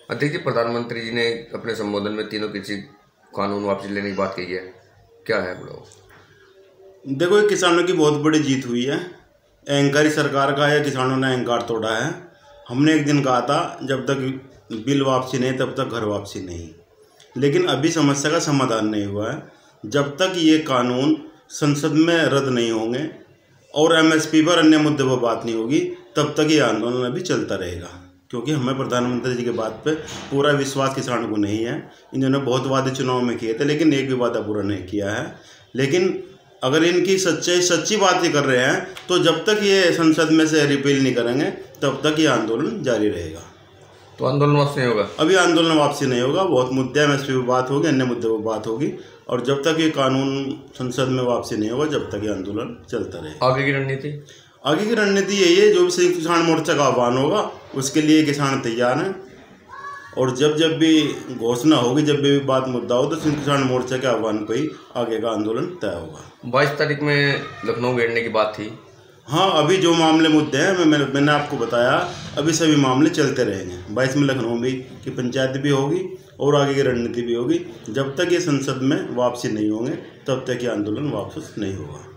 अध्यक्ष जी, प्रधानमंत्री जी ने अपने संबोधन में तीनों कृषि कानून वापसी लेने की बात कही है, क्या है बोलो? देखो, ये किसानों की बहुत बड़ी जीत हुई है। अहंकारी सरकार का है, किसानों ने अहंकार तोड़ा है। हमने एक दिन कहा था जब तक बिल वापसी नहीं तब तक घर वापसी नहीं, लेकिन अभी समस्या का समाधान नहीं हुआ है। जब तक ये कानून संसद में रद्द नहीं होंगे और एमएसपी पर अन्य मुद्दे पर बात नहीं होगी, तब तक ये आंदोलन अभी चलता रहेगा। क्योंकि हमें प्रधानमंत्री जी के बात पे पूरा विश्वास किसानों को नहीं है। इन्होंने बहुत वादे चुनाव में किए थे, लेकिन एक भी वादा पूरा नहीं किया है। लेकिन अगर इनकी सच्ची बात ही कर रहे हैं तो जब तक ये संसद में से रिपील नहीं करेंगे तब तक ये आंदोलन जारी रहेगा। तो आंदोलन वापसी नहीं होगा? अभी आंदोलन वापसी नहीं होगा। बहुत मुद्दे एमएसपी पर बात होगी, अन्य मुद्दे पर बात होगी, और जब तक ये कानून संसद में वापसी नहीं होगा जब तक ये आंदोलन चलता रहेगा। आगे की रणनीति? आगे की रणनीति यही है, जो भी संयुक्त किसान मोर्चा का आह्वान होगा उसके लिए किसान तैयार हैं। और जब जब भी घोषणा होगी, जब भी बात मुद्दा हो, तो संयुक्त किसान मोर्चा के आह्वान पर ही आगे का आंदोलन तय होगा। 22 तारीख में लखनऊ घेरने की बात थी। हाँ, अभी जो मामले मुद्दे हैं मैंने आपको बताया, अभी सभी मामले चलते रहेंगे। 22 में लखनऊ भी की पंचायत भी होगी और आगे की रणनीति भी होगी। जब तक ये संसद में वापसी नहीं होंगे तब तक ये आंदोलन वापस नहीं होगा।